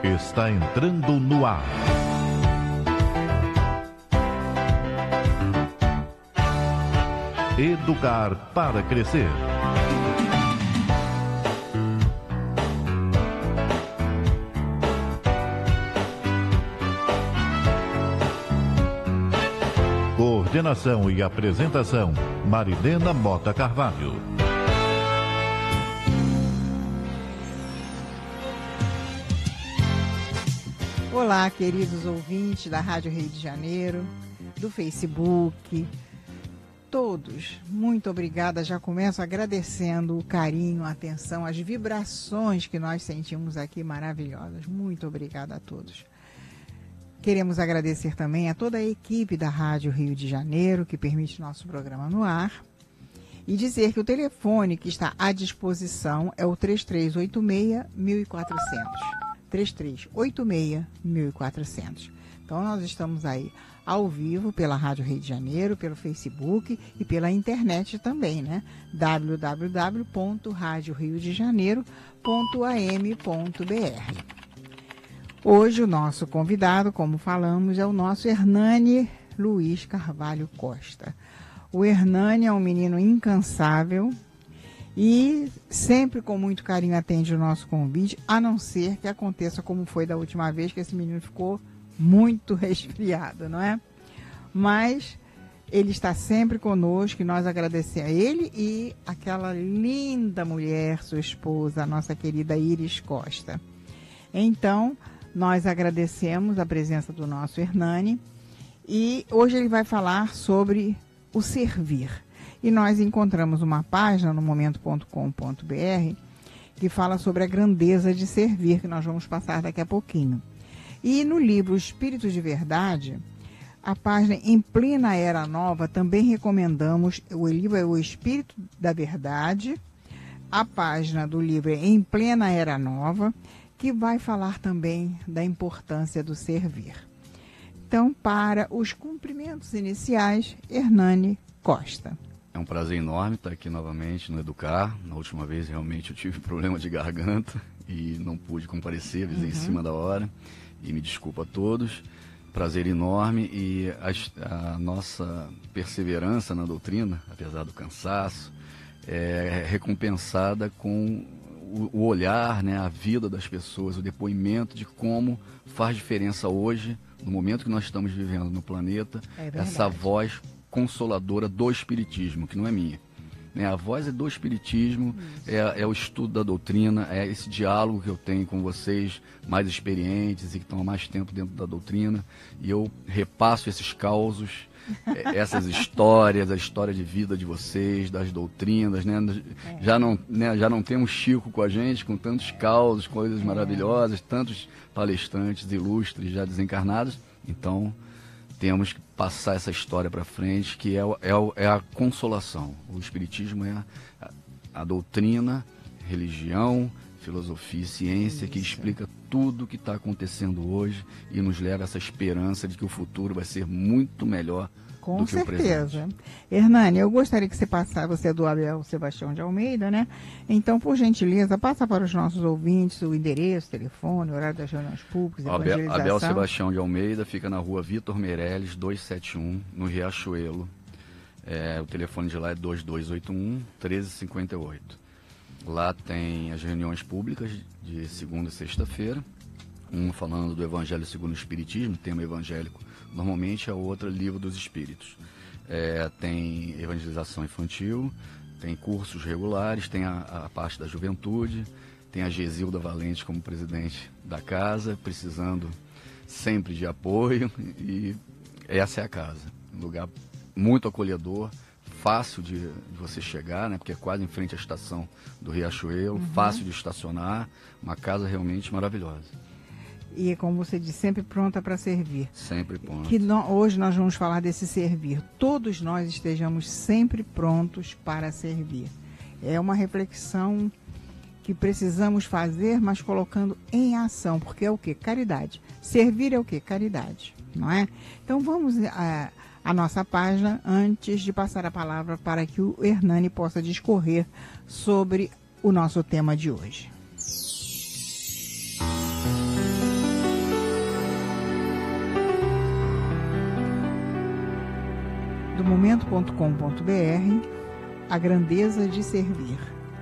está entrando no ar. Educar para crescer. Coordenação e apresentação, Marilena Mota Carvalho. Olá, queridos ouvintes da Rádio Rio de Janeiro, do Facebook, todos, muito obrigada. Já começo agradecendo o carinho, a atenção, as vibrações que nós sentimos aqui maravilhosas. Muito obrigada a todos. Queremos agradecer também a toda a equipe da Rádio Rio de Janeiro, que permite nosso programa no ar. E dizer que o telefone que está à disposição é o 3386-1400. 3386-1400. Então, nós estamos aí ao vivo pela Rádio Rio de Janeiro, pelo Facebook e pela internet também, né? www.radioriodejaneiro.am.br. Hoje o nosso convidado, como falamos, é o nosso Hernani Luiz Carvalho Costa. O Hernani é um menino incansável e sempre com muito carinho atende o nosso convite, a não ser que aconteça como foi da última vez, que esse menino ficou muito resfriado, não é? Mas ele está sempre conosco e nós agradecemos a ele e aquela linda mulher, sua esposa, a nossa querida Iris Costa. Então, nós agradecemos a presença do nosso Hernani e hoje ele vai falar sobre o servir. E nós encontramos uma página no momento.com.br que fala sobre a grandeza de servir, que nós vamos passar daqui a pouquinho. E no livro Espírito de Verdade, a página Em Plena Era Nova, também recomendamos, o livro é O Espírito da Verdade, a página do livro é Em Plena Era Nova, que vai falar também da importância do servir. Então, para os cumprimentos iniciais, Hernani Costa. É um prazer enorme estar aqui novamente no Educar. Na última vez, realmente, eu tive problema de garganta e não pude comparecer, avisei em cima da hora. E me desculpa a todos. Prazer enorme e a nossa perseverança na doutrina, apesar do cansaço, é recompensada com o olhar, né, a vida das pessoas, o depoimento de como faz diferença hoje, no momento que nós estamos vivendo no planeta, essa voz consoladora do Espiritismo, que não é minha. Né? A voz é do Espiritismo, é o estudo da doutrina, é esse diálogo que eu tenho com vocês mais experientes e que estão há mais tempo dentro da doutrina, e eu repasso esses causos, essas histórias, a história de vida de vocês, das doutrinas, né? Já não temos Chico com a gente, com tantos causos, coisas maravilhosas, tantos palestrantes ilustres já desencarnados, então temos que passar essa história para frente, que é a consolação. O Espiritismo é a doutrina, religião, filosofia e ciência que explica tudo o que está acontecendo hoje e nos leva a essa esperança de que o futuro vai ser muito melhor do que o presente. Com certeza. Hernani, eu gostaria que você passasse, você é do Abel Sebastião de Almeida, né? Então, por gentileza, passa para os nossos ouvintes o endereço, telefone, horário das reuniões públicas, evangelização. Abel Sebastião de Almeida fica na rua Vitor Meirelles, 271, no Riachuelo. O telefone de lá é 2281-1358. Lá tem as reuniões públicas de segunda e sexta-feira, uma falando do Evangelho segundo o Espiritismo, tema evangélico, normalmente a outra Livro dos Espíritos. Tem evangelização infantil, tem cursos regulares, tem a parte da juventude, tem a Gesilda Valente como presidente da casa, precisando sempre de apoio, e essa é a casa, um lugar muito acolhedor, fácil de você chegar, né, porque é quase em frente à estação do Riachuelo, fácil de estacionar, uma casa realmente maravilhosa. E, como você disse, sempre pronta para servir. Sempre pronta. Hoje nós vamos falar desse servir. Todos nós estejamos sempre prontos para servir. É uma reflexão que precisamos fazer, mas colocando em ação, porque é o quê? Caridade. Servir é o quê? Caridade, não é? Então vamos a nossa página antes de passar a palavra para que o Hernani possa discorrer sobre o nosso tema de hoje. do momento.com.br, a grandeza de servir.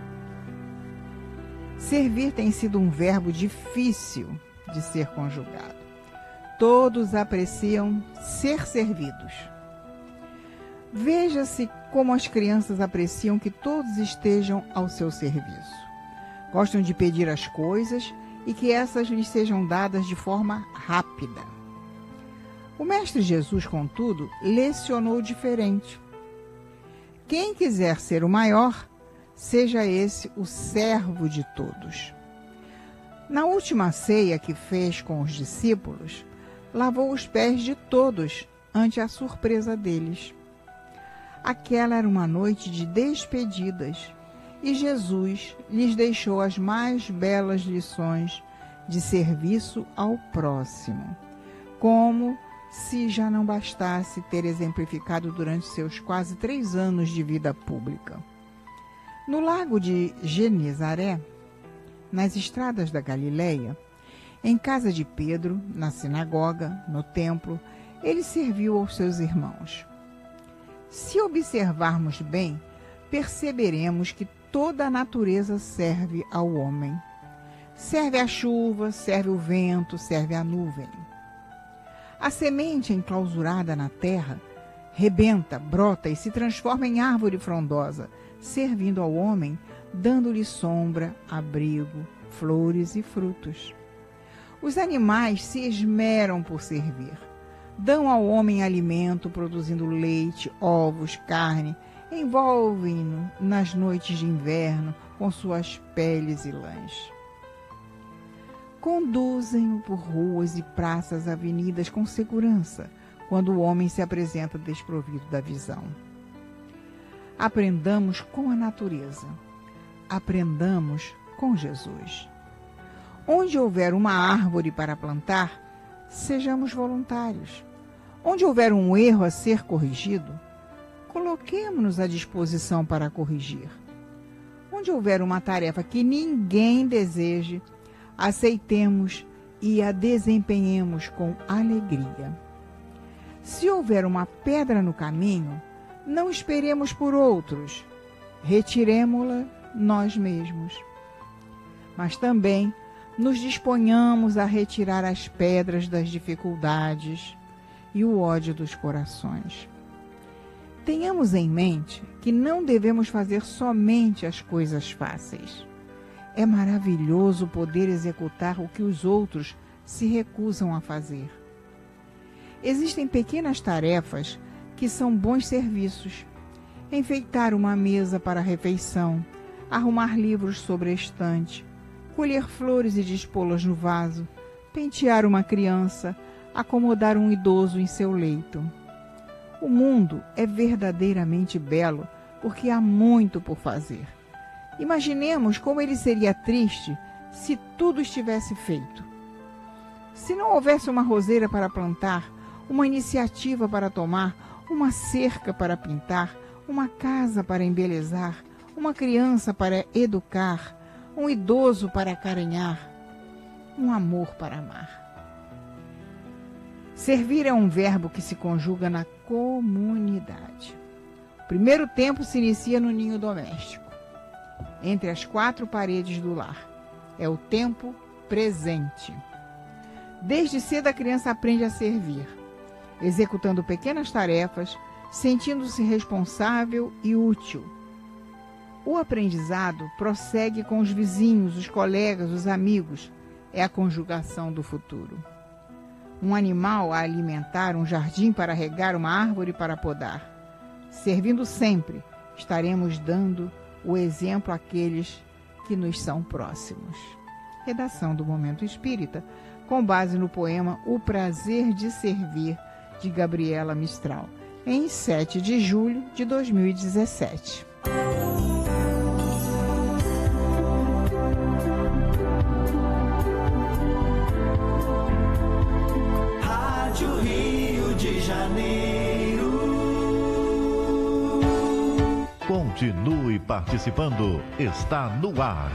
Servir tem sido um verbo difícil de ser conjugado. Todos apreciam ser servidos. Veja-se como as crianças apreciam que todos estejam ao seu serviço. Gostam de pedir as coisas e que essas lhes sejam dadas de forma rápida. O Mestre Jesus, contudo, lecionou diferente. Quem quiser ser o maior, seja esse o servo de todos. Na última ceia que fez com os discípulos, lavou os pés de todos ante a surpresa deles. Aquela era uma noite de despedidas e Jesus lhes deixou as mais belas lições de serviço ao próximo, como se já não bastasse ter exemplificado durante seus quase 3 anos de vida pública. No lago de Genezaré, nas estradas da Galileia, em casa de Pedro, na sinagoga, no templo, ele serviu aos seus irmãos. Se observarmos bem, perceberemos que toda a natureza serve ao homem. Serve a chuva, serve o vento, serve a nuvem. A semente enclausurada na terra rebenta, brota e se transforma em árvore frondosa, servindo ao homem, dando-lhe sombra, abrigo, flores e frutos. Os animais se esmeram por servir. Dão ao homem alimento, produzindo leite, ovos, carne, envolvem-no nas noites de inverno com suas peles e lãs. Conduzem-o por ruas e praças, avenidas com segurança, quando o homem se apresenta desprovido da visão. Aprendamos com a natureza. Aprendamos com Jesus. Onde houver uma árvore para plantar, sejamos voluntários. Onde houver um erro a ser corrigido, coloquemo-nos à disposição para corrigir. Onde houver uma tarefa que ninguém deseje, aceitemos e a desempenhemos com alegria. Se houver uma pedra no caminho, não esperemos por outros, retiremo-la nós mesmos. Mas também nos disponhamos a retirar as pedras das dificuldades e o ódio dos corações. Tenhamos em mente que não devemos fazer somente as coisas fáceis. É maravilhoso poder executar o que os outros se recusam a fazer. Existem pequenas tarefas que são bons serviços. Enfeitar uma mesa para a refeição, arrumar livros sobre a estante, colher flores e dispô-las no vaso, pentear uma criança, acomodar um idoso em seu leito. O mundo é verdadeiramente belo porque há muito por fazer. Imaginemos como ele seria triste se tudo estivesse feito. Se não houvesse uma roseira para plantar, uma iniciativa para tomar, uma cerca para pintar, uma casa para embelezar, uma criança para educar, um idoso para acarinhar, um amor para amar. Servir é um verbo que se conjuga na comunidade. O primeiro tempo se inicia no ninho doméstico, entre as 4 paredes do lar. É o tempo presente. Desde cedo a criança aprende a servir, executando pequenas tarefas, sentindo-se responsável e útil. O aprendizado prossegue com os vizinhos, os colegas, os amigos. É a conjugação do futuro. Um animal a alimentar, um jardim para regar, uma árvore para podar. Servindo sempre, estaremos dando o exemplo àqueles que nos são próximos. Redação do Momento Espírita, com base no poema O Prazer de Servir, de Gabriela Mistral, em 7 de julho de 2017. Rádio Rio de Janeiro. Continue participando. Está no ar.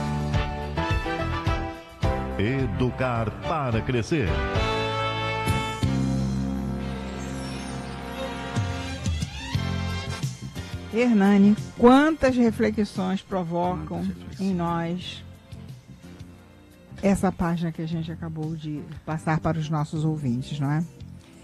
Educar para crescer. Hernani, quantas reflexões provocam em nós essa página que a gente acabou de passar para os nossos ouvintes, não é?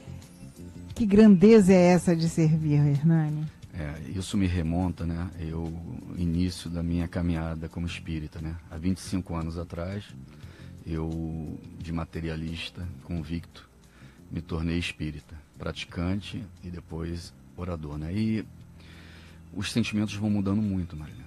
Que grandeza é essa de servir, Hernani? Isso me remonta, né? Início da minha caminhada como espírita, né? Há 25 anos atrás, eu, de materialista convicto, me tornei espírita, praticante e depois orador, né? E os sentimentos vão mudando muito, Marilena,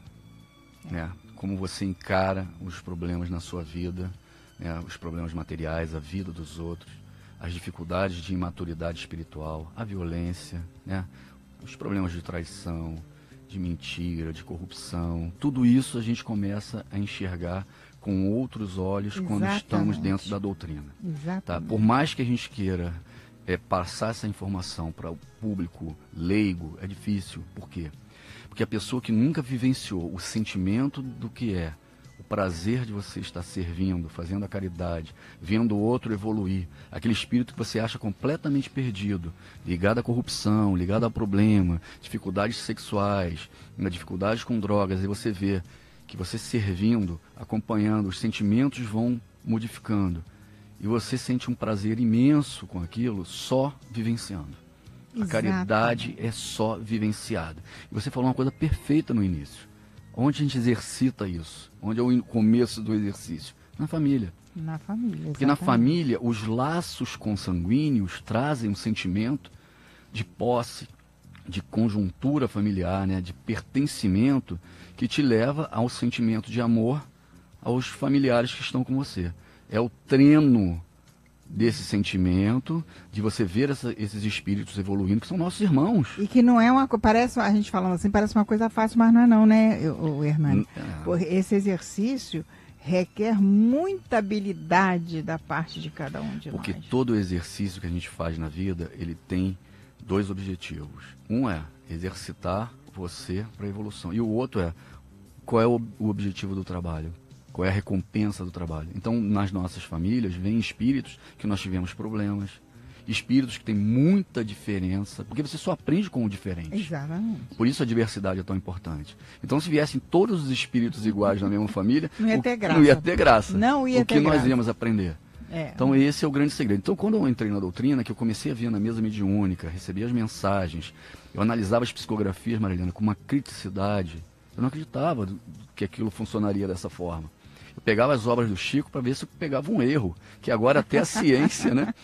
né? Como você encara os problemas na sua vida, né? Os problemas materiais, a vida dos outros, as dificuldades de imaturidade espiritual, a violência, né? Os problemas de traição, de mentira, de corrupção, tudo isso a gente começa a enxergar com outros olhos quando estamos dentro da doutrina. Tá? Por mais que a gente queira passar essa informação para o público leigo, é difícil. Por quê? Porque a pessoa que nunca vivenciou o sentimento do que é o prazer de você estar servindo, fazendo a caridade, vendo o outro evoluir, aquele espírito que você acha completamente perdido, ligado à corrupção, ligado a problema, dificuldades sexuais, dificuldades com drogas, e você vê que você servindo, acompanhando, os sentimentos vão modificando, e você sente um prazer imenso com aquilo só vivenciando. A caridade é só vivenciada. E você falou uma coisa perfeita no início. Onde a gente exercita isso? Onde é o começo do exercício? Na família. Na família, porque na família, os laços consanguíneos trazem um sentimento de posse, de conjuntura familiar, né? De pertencimento, que te leva ao sentimento de amor aos familiares que estão com você. É o treino desse sentimento, de você ver esses espíritos evoluindo, que são nossos irmãos. E que não é uma coisa, parece, a gente falando assim, parece uma coisa fácil, mas não é não, né, Hernani? Esse exercício requer muita habilidade da parte de cada um de nós. Porque todo exercício que a gente faz na vida, ele tem dois objetivos. Um é exercitar você para a evolução. E o outro é, qual é o objetivo do trabalho? Qual é a recompensa do trabalho? Então, nas nossas famílias, vem espíritos que nós tivemos problemas, espíritos que têm muita diferença, porque você só aprende com o diferente. Exatamente. Por isso a diversidade é tão importante. Então, se viessem todos os espíritos iguais na mesma família, não ia ter graça. Não ia ter graça. Não ia ter graça. O que nós íamos aprender? Então, esse é o grande segredo. Então, quando eu entrei na doutrina, que eu comecei a vir na mesa mediúnica, recebia as mensagens, eu analisava as psicografias, Marilena, com uma criticidade, eu não acreditava que aquilo funcionaria dessa forma. Eu pegava as obras do Chico para ver se eu pegava um erro, que agora até a ciência, né?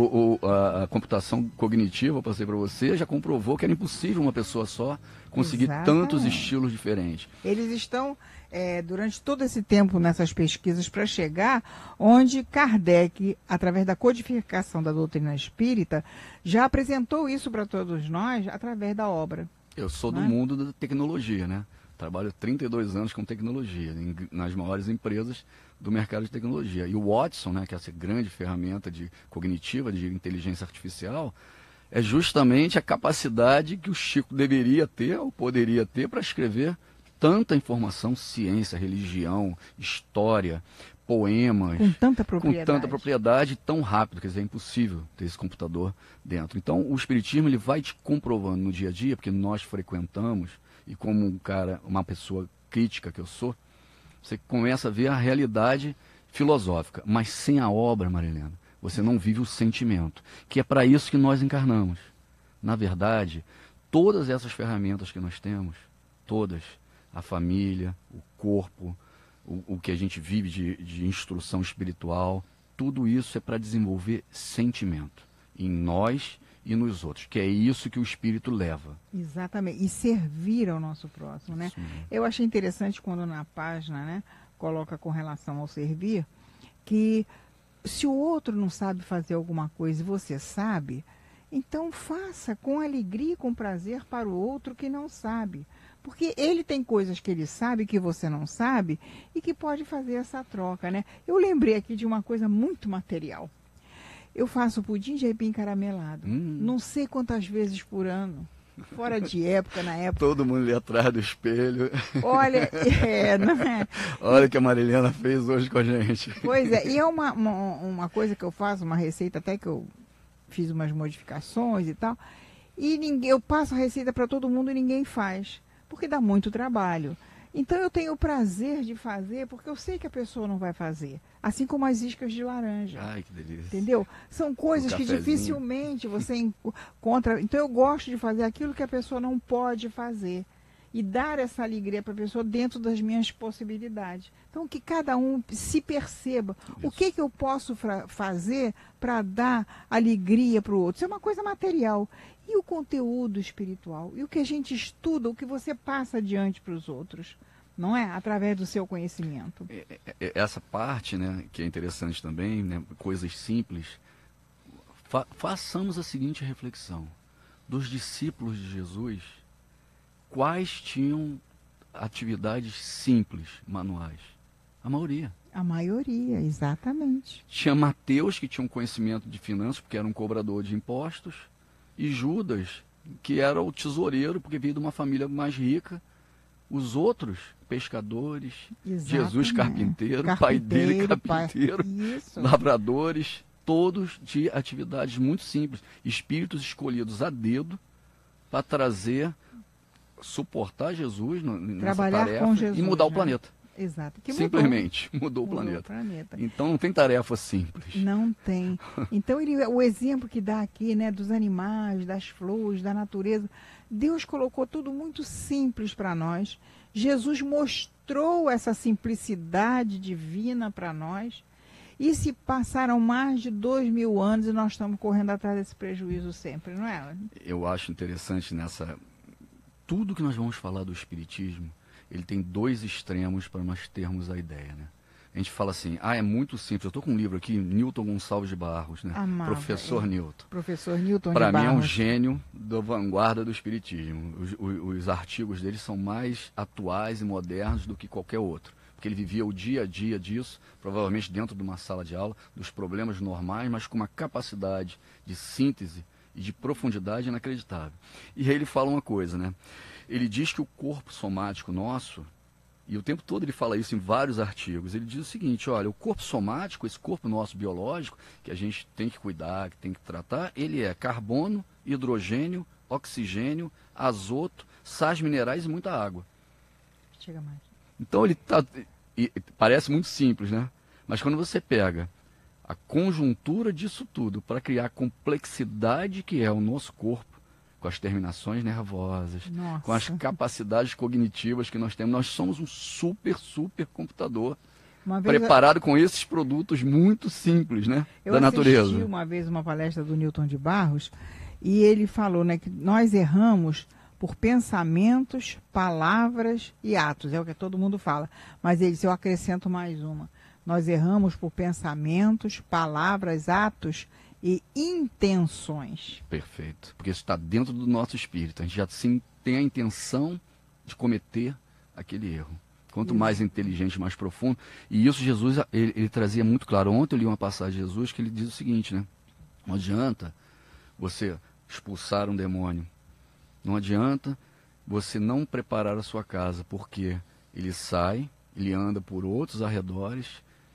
A computação cognitiva, eu passei para você, já comprovou que era impossível uma pessoa só conseguir tantos estilos diferentes. Eles estão, durante todo esse tempo, nessas pesquisas para chegar onde Kardec, através da codificação da doutrina espírita, já apresentou isso para todos nós através da obra. Eu sou do mundo da tecnologia, né? Trabalho 32 anos com tecnologia, nas maiores empresas do mercado de tecnologia. E o Watson, né, que é essa grande ferramenta cognitiva de inteligência artificial, é justamente a capacidade que o Chico deveria ter, ou poderia ter, para escrever tanta informação, ciência, religião, história, poemas. Com tanta propriedade. Com tanta propriedade, tão rápido, quer dizer, é impossível ter esse computador dentro. Então, o Espiritismo ele vai te comprovando no dia a dia, porque nós frequentamos, e como uma pessoa crítica que eu sou, você começa a ver a realidade filosófica. Mas sem a obra, Marilena, você não vive o sentimento, que é para isso que nós encarnamos. Na verdade, todas essas ferramentas que nós temos, todas, a família, o corpo, o que a gente vive de instrução espiritual, tudo isso é para desenvolver sentimento em nós e nos outros, que é isso que o espírito leva. Exatamente, e servir ao nosso próximo, né? Sim. Eu achei interessante quando na página, né, coloca com relação ao servir, que se o outro não sabe fazer alguma coisa e você sabe, então faça com alegria e com prazer para o outro que não sabe. Porque ele tem coisas que ele sabe que você não sabe e que pode fazer essa troca, né? Eu lembrei aqui de uma coisa muito material. Eu faço pudim de aipim caramelado. Não sei quantas vezes por ano. Fora de época, na época. Todo mundo ali atrás do espelho. Olha, não é? Olha o que a Marilena fez hoje com a gente. Pois é, e é uma coisa que eu faço, uma receita até que eu fiz umas modificações e tal. E eu passo a receita para todo mundo e ninguém faz. porque dá muito trabalho. Então eu tenho o prazer de fazer, porque eu sei que a pessoa não vai fazer. Assim como as iscas de laranja. Ai, que delícia. Entendeu? São coisas que cafezinho. dificilmente você encontra. Então eu gosto de fazer aquilo que a pessoa não pode fazer. E dar essa alegria para a pessoa dentro das minhas possibilidades. Então que cada um se perceba. O que eu posso fazer para dar alegria para o outro? Isso é uma coisa material. E o conteúdo espiritual? E o que a gente estuda, o que você passa adiante para os outros? Não é? Através do seu conhecimento. Essa parte, né, que é interessante também, né, coisas simples. Façamos a seguinte reflexão. Dos discípulos de Jesus, quais tinham atividades simples, manuais? A maioria. A maioria, exatamente. Tinha Mateus, que tinha um conhecimento de finanças, porque era um cobrador de impostos, e Judas, que era o tesoureiro, porque veio de uma família mais rica. Os outros, pescadores, Exatamente. Jesus carpinteiro, pai dele carpinteiro, lavradores, todos de atividades muito simples. Espíritos escolhidos a dedo para trazer, suportar Jesus nessa trabalhar tarefa com Jesus, e mudar o né? planeta. Exato. Que Simplesmente mudou o planeta. Então não tem tarefa simples. Não tem. Então o exemplo que dá aqui, né, dos animais, das flores, da natureza, Deus colocou tudo muito simples para nós. Jesus mostrou essa simplicidade divina para nós. E se passaram mais de 2000 anos e nós estamos correndo atrás desse prejuízo sempre, não é? Eu acho interessante tudo que nós vamos falar do Espiritismo, ele tem dois extremos para nós termos a ideia, né? A gente fala assim, é muito simples. Eu estou com um livro aqui, Newton Gonçalves de Barros, né? Amava, Professor Newton. Professor Newton de Para mim é um Barros. gênio da vanguarda do Espiritismo. Os artigos dele são mais atuais e modernos do que qualquer outro. Porque ele vivia o dia a dia disso, provavelmente dentro de uma sala de aula, dos problemas normais, mas com uma capacidade de síntese e de profundidade inacreditável. E aí ele fala uma coisa, né? Ele diz que o corpo somático nosso, e o tempo todo ele fala isso em vários artigos, ele diz o seguinte, olha, o corpo somático, esse corpo nosso biológico, que a gente tem que cuidar, que tem que tratar, ele é carbono, hidrogênio, oxigênio, azoto, sais minerais e muita água. Chega mais. Então ele parece muito simples, né? Mas quando você pega a conjuntura disso tudo para criar a complexidade que é o nosso corpo, com as terminações nervosas, Nossa. com as capacidades cognitivas que nós temos. Nós somos um super computador preparado com esses produtos muito simples, né, da natureza. Eu assisti uma vez uma palestra do Newton de Barros e ele falou, né, que nós erramos por pensamentos, palavras e atos. É o que todo mundo fala. Mas ele disse, eu acrescento mais uma. Nós erramos por pensamentos, palavras, atos e intenções. Perfeito. Porque isso está dentro do nosso espírito. A gente já tem a intenção de cometer aquele erro. Quanto mais inteligente, mais profundo. E isso Jesus, ele trazia muito claro. Ontem eu li uma passagem de Jesus que ele diz o seguinte, né? Não adianta você expulsar um demônio. Não adianta você não preparar a sua casa, porque ele sai, ele anda por outros arredores,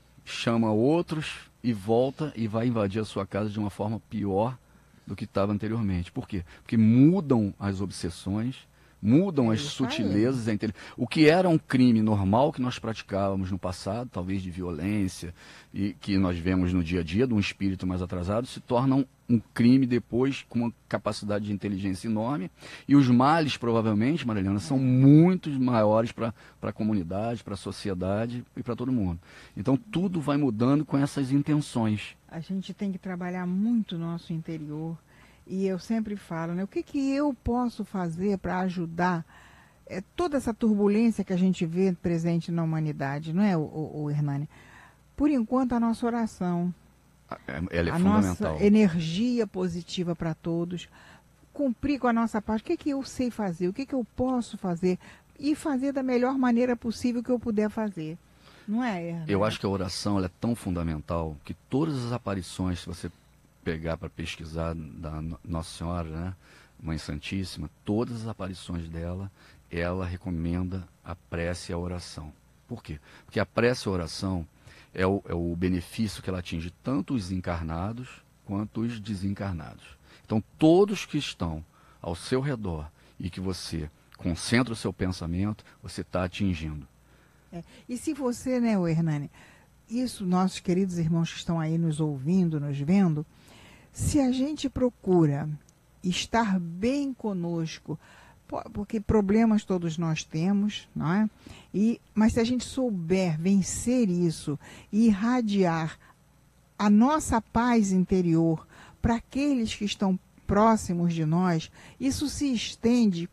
chama outros e volta e vai invadir a sua casa de uma forma pior do que estava anteriormente. Por quê? Porque mudam as obsessões, mudam as sutilezas. O que era um crime normal que nós praticávamos no passado, talvez de violência, e que nós vemos no dia a dia de um espírito mais atrasado, se torna um crime depois com uma capacidade de inteligência enorme. E os males, provavelmente, Marilena, são muito maiores para a comunidade, para a sociedade e para todo mundo. Então, tudo vai mudando com essas intenções. A gente tem que trabalhar muito o nosso interior. E eu sempre falo, né, o que eu posso fazer para ajudar toda essa turbulência que a gente vê presente na humanidade, não é, o Hernani? Por enquanto, a nossa oração. Ela é a fundamental. Nossa energia positiva para todos. Cumprir com a nossa parte. O que eu sei fazer? O que eu posso fazer? E fazer da melhor maneira possível que eu puder fazer. Não é, Hernani? Eu acho que a oração ela é tão fundamental que todas as aparições, se você pegar para pesquisar da Nossa Senhora, né, Mãe Santíssima, todas as aparições dela, ela recomenda a prece e a oração. Por quê? Porque a prece e a oração é o benefício que ela atinge tanto os encarnados quanto os desencarnados. Então, todos que estão ao seu redor e que você concentra o seu pensamento, você está atingindo. E se você, né, Hernani, isso, nossos queridos irmãos que estão aí nos ouvindo, nos vendo, se a gente procura estar bem conosco, porque problemas todos nós temos, não é? Mas se a gente souber vencer isso e irradiar a nossa paz interior para aqueles que estão próximos de nós, isso se estende,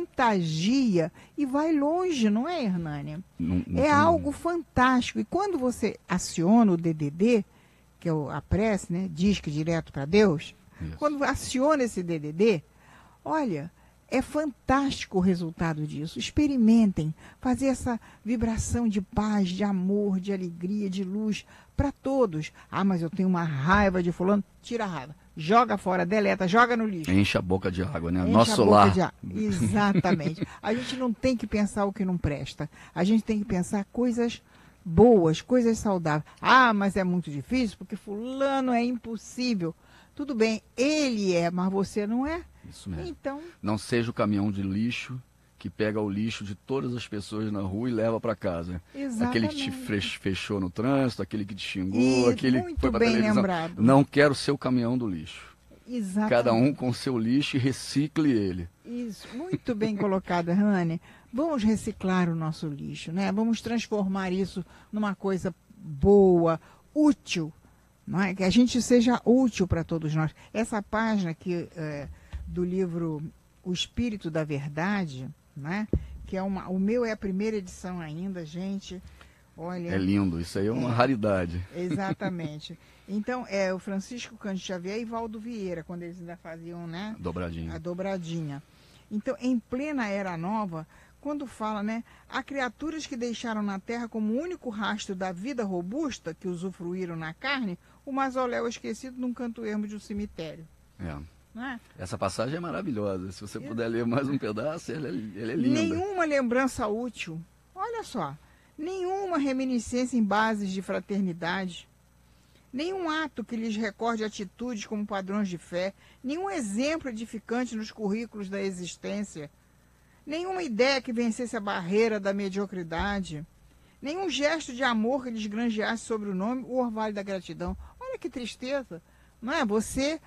contagia e vai longe, não é, Hernânia? É algo fantástico. E quando você aciona o DDD, que é a prece, né? Disque direto para Deus, Isso. Quando aciona esse DDD, olha, é fantástico o resultado disso. Experimentem fazer essa vibração de paz, de amor, de alegria, de luz para todos. Ah, mas eu tenho uma raiva de fulano. Tira a raiva. Joga fora, deleta, joga no lixo. Enche a boca de água, né? Enche Nosso a boca lar. de água. Exatamente. A gente não tem que pensar o que não presta. A gente tem que pensar coisas boas, coisas saudáveis. Ah, mas é muito difícil porque fulano é impossível. Tudo bem, ele é, mas você não é. Isso mesmo. Então, Não seja o caminhão de lixo que pega o lixo de todas as pessoas na rua e leva para casa. exatamente. Aquele que te fechou no trânsito, aquele que te xingou, Isso, aquele que muito foi para bem televisão. lembrado. Não quero ser o caminhão do lixo. Exatamente. Cada um com seu lixo e recicle ele. Isso, muito bem colocado, Hernani. Vamos reciclar o nosso lixo, né? Vamos transformar isso numa coisa boa, útil, não é? Que a gente seja útil para todos nós. Essa página aqui do livro O Espírito da Verdade, né? Que é o meu é a primeira edição ainda, gente. Olha, É lindo, isso aí é uma raridade. exatamente. Então, o Francisco Cândido Xavier e Valdo Vieira, quando eles ainda faziam, né? Dobradinho. A dobradinha. Então, em plena Era Nova, quando fala, né? Há criaturas que deixaram na terra como único rastro da vida robusta, que usufruíram na carne, o mausoléu esquecido num canto ermo de um cemitério. É. Não é? Essa passagem é maravilhosa. Se você puder ler mais um pedaço, ela é linda. Nenhuma lembrança útil. Olha só. Nenhuma reminiscência em bases de fraternidade. Nenhum ato que lhes recorde atitudes como padrões de fé. Nenhum exemplo edificante nos currículos da existência. Nenhuma ideia que vencesse a barreira da mediocridade. Nenhum gesto de amor que lhes granjeasse sobre o nome o orvalho da gratidão. Olha que tristeza. Não é? Você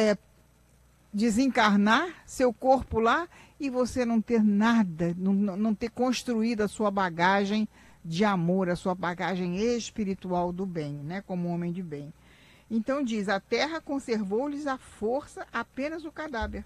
desencarnar, seu corpo lá, e você não ter nada, não ter construído a sua bagagem de amor, a sua bagagem espiritual do bem, né, como homem de bem. Então diz, a terra conservou-lhes a força apenas o cadáver,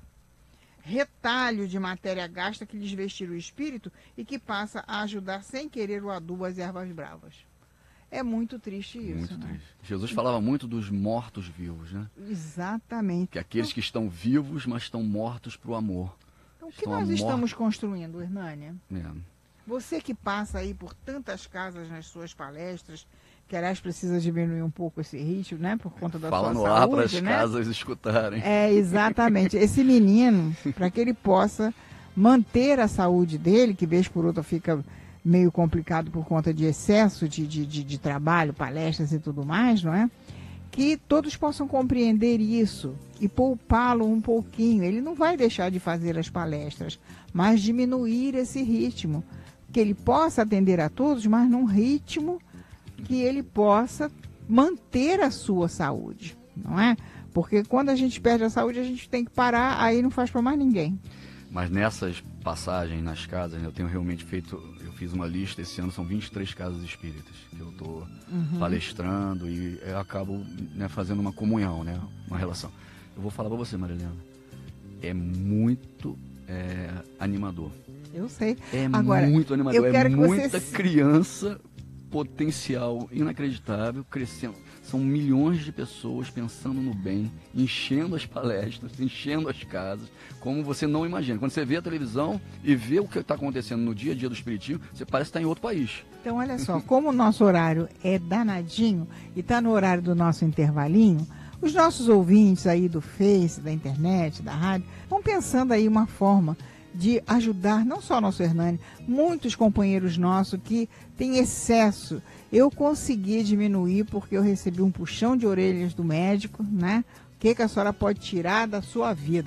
retalho de matéria gasta que lhes vestir o espírito e que passa a ajudar sem querer o adubo às ervas bravas. É muito triste isso. Muito né? triste. Jesus falava muito dos mortos-vivos, né? Exatamente. Que aqueles que estão vivos, mas estão mortos para o amor. Então, o que estão nós à estamos construindo, Hernânia? É. Você que passa aí por tantas casas nas suas palestras, que aliás precisa diminuir um pouco esse ritmo, né? Por conta da Fala sua no ar saúde, para as né? casas escutarem. É, exatamente. Esse menino, para que ele possa manter a saúde dele, que vez por outra fica meio complicado por conta de excesso de trabalho, palestras e tudo mais, não é? Que todos possam compreender isso e poupá-lo um pouquinho. Ele não vai deixar de fazer as palestras, mas diminuir esse ritmo. Que ele possa atender a todos, mas num ritmo que ele possa manter a sua saúde, não é? Porque quando a gente perde a saúde, a gente tem que parar, aí não faz para mais ninguém. Mas nessas passagens nas casas, eu tenho realmente eu fiz uma lista, esse ano são 23 casas espíritas que eu estou palestrando e eu acabo, né, fazendo uma comunhão, né, uma relação. Eu vou falar para você, Marilena, é muito animador. Eu sei. É Agora, muito animador, eu quero é que muita você... criança, potencial inacreditável, crescendo. São milhões de pessoas pensando no bem, enchendo as palestras, enchendo as casas, como você não imagina. Quando você vê a televisão e vê o que está acontecendo no dia a dia do Espiritismo, você parece estar em outro país. Então, olha só, como o nosso horário é danadinho e está no horário do nosso intervalinho, os nossos ouvintes aí do Face, da internet, da rádio, vão pensando aí uma forma de ajudar, não só o nosso Hernani, muitos companheiros nossos que têm excesso. Eu consegui diminuir porque eu recebi um puxão de orelhas do médico, né? O que a senhora pode tirar da sua vida?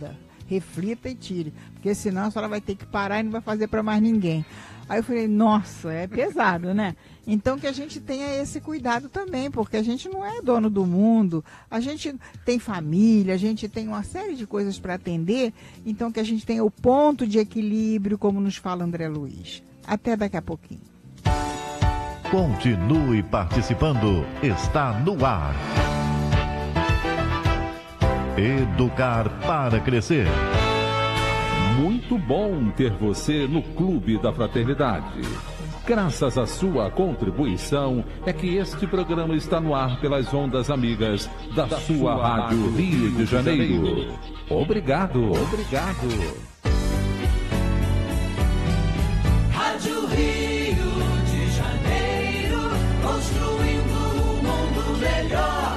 reflita e tire, porque senão a senhora vai ter que parar e não vai fazer para mais ninguém. Aí eu falei, nossa, é pesado, né? Então que a gente tenha esse cuidado também, porque a gente não é dono do mundo, a gente tem família, a gente tem uma série de coisas para atender, então que a gente tenha o ponto de equilíbrio, como nos fala André Luiz. Até daqui a pouquinho. Continue participando, está no ar. Educar para Crescer. Muito bom ter você no Clube da Fraternidade. Graças à sua contribuição é que este programa está no ar pelas ondas amigas da sua Rádio Rio de Janeiro. Obrigado. Rádio Rio de Janeiro, construindo um mundo melhor.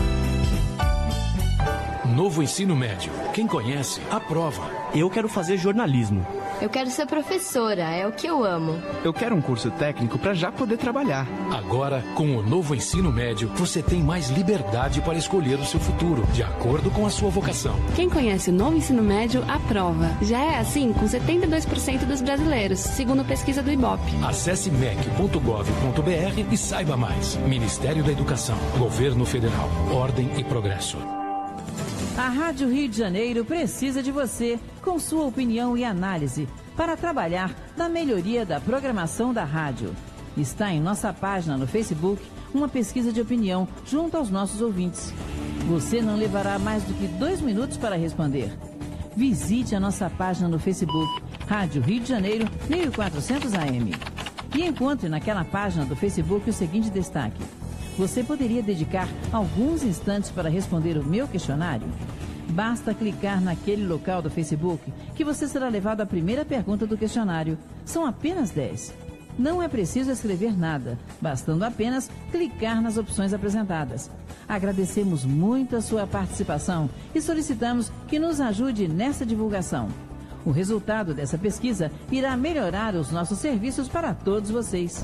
Novo ensino médio. Quem conhece, aprova. Eu quero fazer jornalismo. Eu quero ser professora, é o que eu amo. Eu quero um curso técnico para já poder trabalhar. Agora, com o novo ensino médio, você tem mais liberdade para escolher o seu futuro, de acordo com a sua vocação. Quem conhece o novo ensino médio, aprova. Já é assim com 72% dos brasileiros, segundo pesquisa do IBOP. Acesse mec.gov.br e saiba mais. Ministério da Educação, Governo Federal, Ordem e Progresso. A Rádio Rio de Janeiro precisa de você, com sua opinião e análise, para trabalhar na melhoria da programação da rádio. Está em nossa página no Facebook uma pesquisa de opinião junto aos nossos ouvintes. Você não levará mais do que 2 minutos para responder. Visite a nossa página no Facebook, Rádio Rio de Janeiro 1400 AM. E encontre naquela página do Facebook o seguinte destaque: você poderia dedicar alguns instantes para responder o meu questionário? Basta clicar naquele local do Facebook que você será levado à primeira pergunta do questionário. São apenas 10. Não é preciso escrever nada, bastando apenas clicar nas opções apresentadas. Agradecemos muito a sua participação e solicitamos que nos ajude nessa divulgação. O resultado dessa pesquisa irá melhorar os nossos serviços para todos vocês.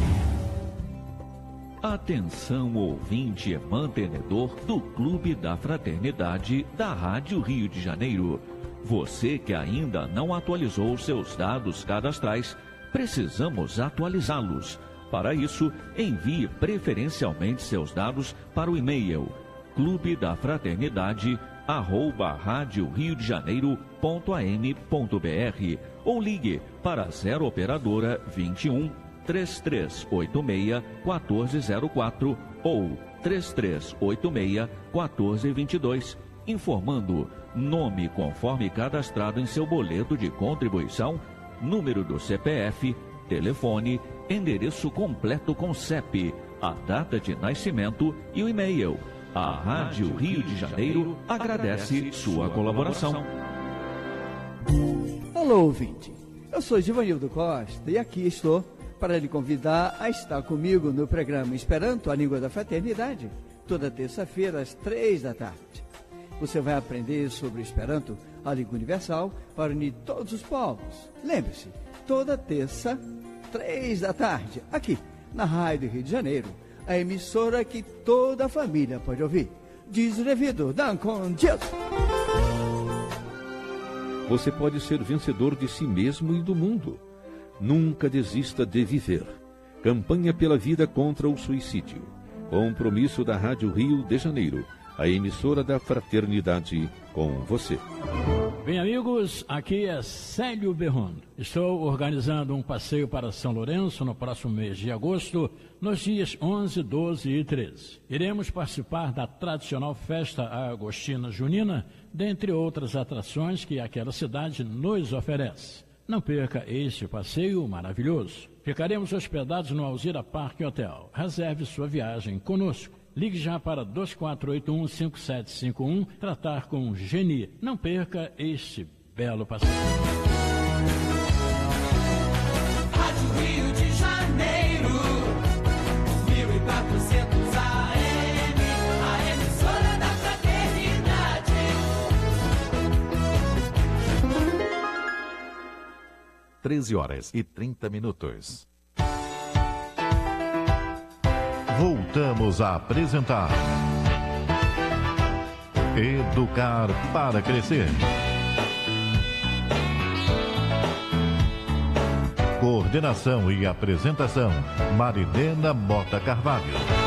Atenção, ouvinte e mantenedor do Clube da Fraternidade da Rádio Rio de Janeiro. Você que ainda não atualizou seus dados cadastrais, precisamos atualizá-los. Para isso, envie preferencialmente seus dados para o e-mail clubeDaFraternidade@radioriodejaneiro.am.br ou ligue para 0 operadora 21 3386-1404 ou 3386-1422, informando nome conforme cadastrado em seu boleto de contribuição, número do CPF, telefone, endereço completo com CEP, a data de nascimento e o e-mail. A Rádio Rio de Janeiro agradece sua colaboração. Alô, ouvinte. Eu sou Givanildo Costa e aqui estou para lhe convidar a estar comigo no programa Esperanto, a Língua da Fraternidade, toda terça-feira às 3 da tarde. Você vai aprender sobre o Esperanto, a língua universal, para unir todos os povos. Lembre-se, toda terça, 3 da tarde, aqui na Rádio Rio de Janeiro, a emissora que toda a família pode ouvir. Diz o devido, dan com Deus. Você pode ser vencedor de si mesmo e do mundo. Nunca desista de viver. Campanha pela vida contra o suicídio. Compromisso da Rádio Rio de Janeiro, a emissora da fraternidade com você. Bem, amigos, aqui é Célio Berron. Estou organizando um passeio para São Lourenço no próximo mês de agosto, nos dias 11, 12 e 13. Iremos participar da tradicional festa agostina junina, dentre outras atrações que aquela cidade nos oferece. Não perca este passeio maravilhoso. Ficaremos hospedados no Alzira Parque Hotel. Reserve sua viagem conosco. Ligue já para 2481-5751, tratar com Geni. Não perca este belo passeio. Rádio Rio de Janeiro, 1400 AM, a emissora da fraternidade. (13h30). Voltamos a apresentar Educar para Crescer. Coordenação e apresentação, Marilena Mota Carvalho.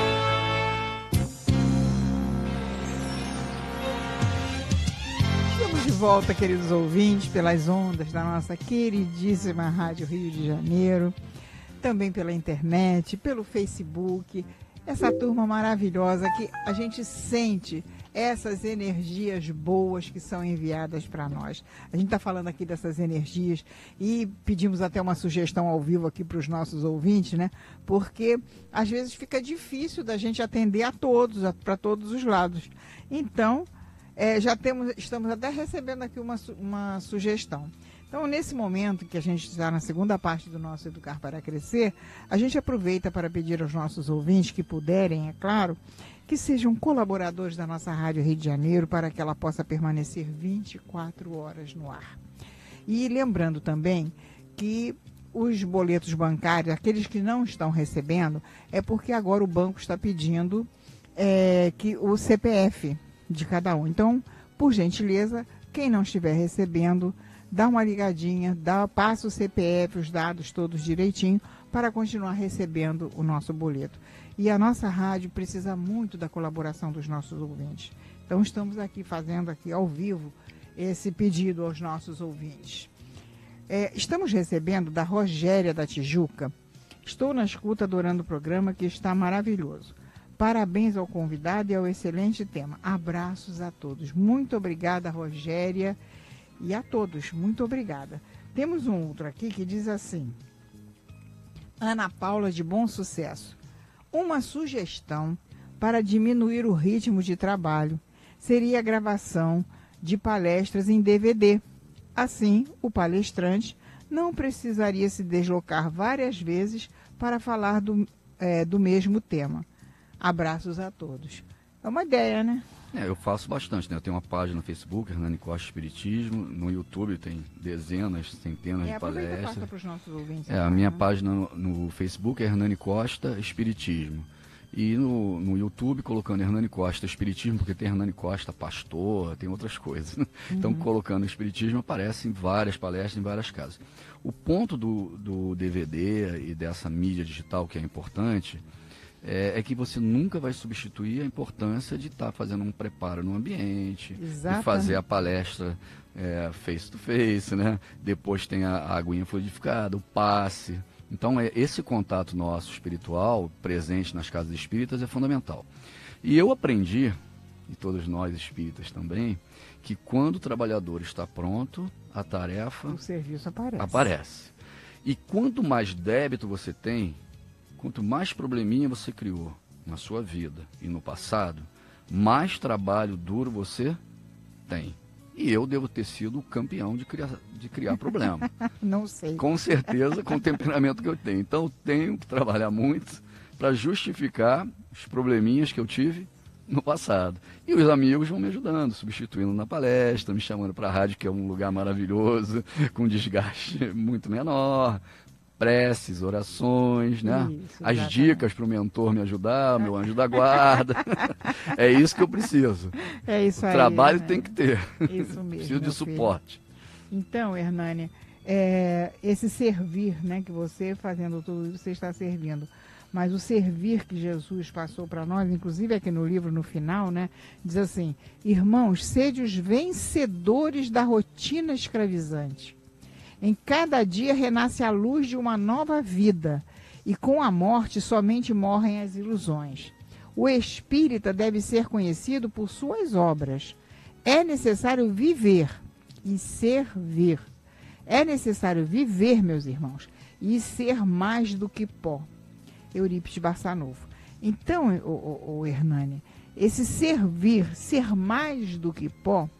Estamos de volta, queridos ouvintes, pelas ondas da nossa queridíssima Rádio Rio de Janeiro, também pela internet, pelo Facebook, essa turma maravilhosa que a gente sente essas energias boas que são enviadas para nós. A gente está falando aqui dessas energias e pedimos até uma sugestão ao vivo aqui para os nossos ouvintes, né? Porque às vezes fica difícil da gente atender a todos, para todos os lados. Então, estamos até recebendo aqui uma sugestão. Então, nesse momento que a gente está na segunda parte do nosso Educar para Crescer, a gente aproveita para pedir aos nossos ouvintes que puderem, é claro, que sejam colaboradores da nossa Rádio Rio de Janeiro para que ela possa permanecer 24 horas no ar. E lembrando também que os boletos bancários, aqueles que não estão recebendo, é porque agora o banco está pedindo que o CPF de cada um. Então, por gentileza, quem não estiver recebendo, dá uma ligadinha, passa o CPF, os dados todos direitinho, para continuar recebendo o nosso boleto. E a nossa rádio precisa muito da colaboração dos nossos ouvintes. Então, estamos aqui fazendo aqui ao vivo esse pedido aos nossos ouvintes. Estamos recebendo da Rogéria da Tijuca. Estou na escuta adorando o programa que está maravilhoso. Parabéns ao convidado e ao excelente tema. Abraços a todos. Muito obrigada, Rogéria, e a todos. Muito obrigada. Temos um outro aqui que diz assim: Ana Paula de Bom Sucesso. Uma sugestão para diminuir o ritmo de trabalho seria a gravação de palestras em DVD. Assim, o palestrante não precisaria se deslocar várias vezes para falar do mesmo tema. Abraços a todos. É uma ideia, né? Eu faço bastante, né? Eu tenho uma página no Facebook, Hernani Costa Espiritismo. No YouTube tem dezenas, centenas de palestras. Para os nossos ouvintes. A minha página no Facebook é Hernani Costa Espiritismo. E no YouTube, colocando Hernani Costa Espiritismo, porque tem Hernani Costa Pastor, tem outras coisas. Né? Então, colocando Espiritismo, aparecem várias palestras em várias casas. O ponto do DVD e dessa mídia digital que é importante é que você nunca vai substituir a importância de estar fazendo um preparo no ambiente, de fazer a palestra face to face, né? Depois tem a aguinha fluidificada, o passe. Então, esse contato nosso espiritual, presente nas casas espíritas, é fundamental. E eu aprendi, e todos nós espíritas também, que quando o trabalhador está pronto, a tarefa... O serviço aparece. E quanto mais débito você tem, quanto mais probleminha você criou na sua vida e no passado, mais trabalho duro você tem. E eu devo ter sido o campeão de criar problema. Não sei. Com certeza, com o temperamento que eu tenho. Então, eu tenho que trabalhar muito para justificar os probleminhas que eu tive no passado. E os amigos vão me ajudando, substituindo na palestra, me chamando para a rádio, que é um lugar maravilhoso, com desgaste muito menor. Preces, orações, né? Isso, as dicas para o mentor me ajudar, meu anjo da guarda. É isso que eu preciso. É isso aí. O trabalho tem que ter. Isso mesmo. Preciso de suporte. Então, Hernani, esse servir, né, que você fazendo tudo isso, você está servindo. Mas o servir que Jesus passou para nós, inclusive aqui no livro, no final, né, diz assim: irmãos, sede os vencedores da rotina escravizante. Em cada dia renasce a luz de uma nova vida, e com a morte somente morrem as ilusões. O espírita deve ser conhecido por suas obras. É necessário viver e servir. É necessário viver, meus irmãos, e ser mais do que pó. Eurípides Barçanufo. Então, o Hernani, esse servir, ser mais do que pó,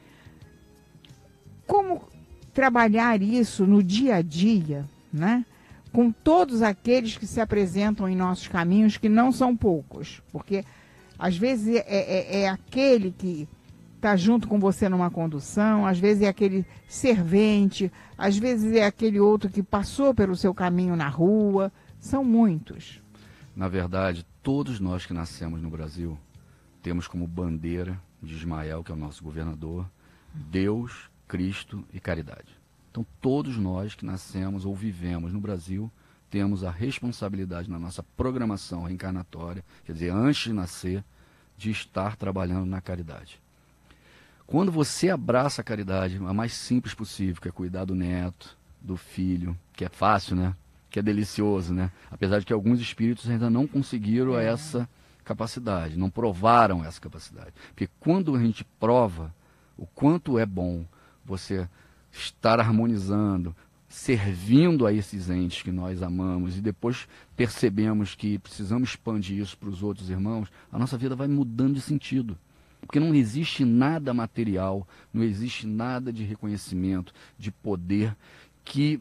como trabalhar isso no dia a dia, né? Com todos aqueles que se apresentam em nossos caminhos, que não são poucos, porque às vezes é aquele que está junto com você numa condução, às vezes é aquele servente, às vezes é aquele outro que passou pelo seu caminho na rua, são muitos. Na verdade, todos nós que nascemos no Brasil temos como bandeira de Ismael, que é o nosso governador, Deus, Cristo e caridade. Então, todos nós que nascemos ou vivemos no Brasil, temos a responsabilidade na nossa programação reencarnatória, quer dizer, antes de nascer, de estar trabalhando na caridade. Quando você abraça a caridade, a mais simples possível, que é cuidar do neto, do filho, que é fácil, né? Que é delicioso, né? Apesar de que alguns espíritos ainda não conseguiram essa capacidade, não provaram essa capacidade. Porque quando a gente prova o quanto é bom você estar harmonizando, servindo a esses entes que nós amamos e depois percebemos que precisamos expandir isso para os outros irmãos, a nossa vida vai mudando de sentido. Porque não existe nada material, não existe nada de reconhecimento, de poder que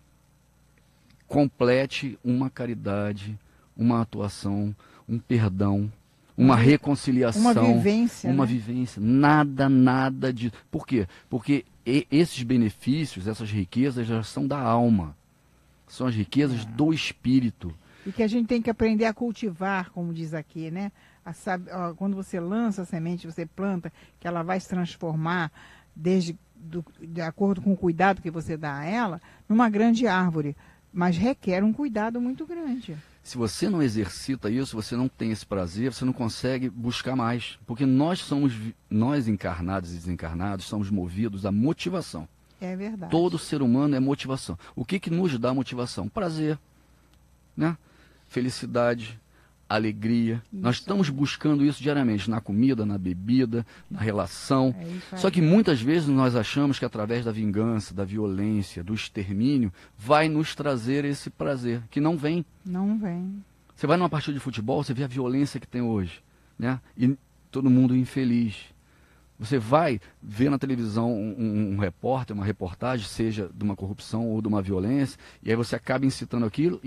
complete uma caridade, uma atuação, um perdão, uma reconciliação, uma vivência, uma né? vivência. Nada de... Por quê? Porque esses benefícios, essas riquezas já são da alma. São as riquezas do espírito. E que a gente tem que aprender a cultivar, como diz aqui, né? Quando você lança a semente, você planta, que ela vai se transformar de acordo com o cuidado que você dá a ela, numa grande árvore. Mas requer um cuidado muito grande. Se você não exercita isso, você não tem esse prazer, você não consegue buscar mais. Porque nós encarnados e desencarnados, somos movidos à motivação. É verdade. Todo ser humano é motivação. O que nos dá motivação? Prazer, né? Felicidade, alegria. Isso. Nós estamos buscando isso diariamente, na comida, na bebida, na relação. Só que muitas vezes nós achamos que através da vingança, da violência, do extermínio, vai nos trazer esse prazer, que não vem. Não vem. Você vai numa partida de futebol, você vê a violência que tem hoje, né? E todo mundo infeliz. Você vai ver na televisão um repórter, uma reportagem, seja de uma corrupção ou de uma violência, e aí você acaba incitando aquilo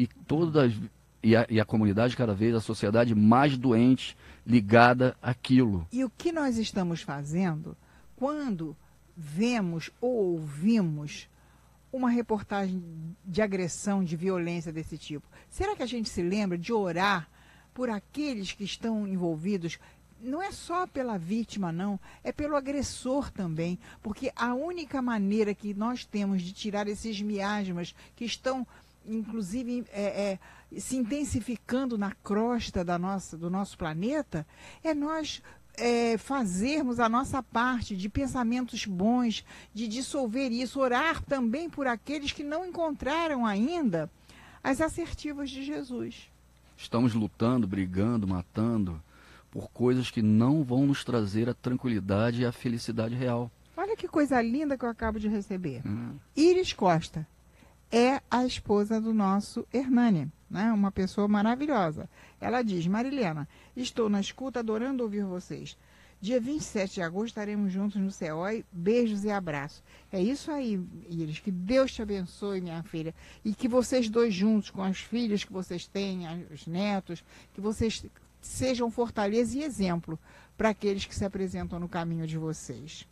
e a comunidade cada vez, a sociedade mais doente, ligada àquilo. E o que nós estamos fazendo quando vemos ou ouvimos uma reportagem de agressão, de violência desse tipo? Será que a gente se lembra de orar por aqueles que estão envolvidos? Não é só pela vítima, não, é pelo agressor também, porque a única maneira que nós temos de tirar esses miasmas que estão, inclusive, se intensificando na crosta do nosso planeta, é nós fazermos a nossa parte de pensamentos bons, de dissolver isso, orar também por aqueles que não encontraram ainda as assertivas de Jesus. Estamos lutando, brigando, matando por coisas que não vão nos trazer a tranquilidade e a felicidade real. Olha que coisa linda que eu acabo de receber. Iris Costa é a esposa do nosso Hernani, né? Uma pessoa maravilhosa. Ela diz: Marilena, estou na escuta, adorando ouvir vocês. Dia 27 de agosto estaremos juntos no CEOI. Beijos e abraços. É isso aí, Iris. Que Deus te abençoe, minha filha. E que vocês dois juntos, com as filhas que vocês têm, os netos, que vocês sejam fortaleza e exemplo para aqueles que se apresentam no caminho de vocês.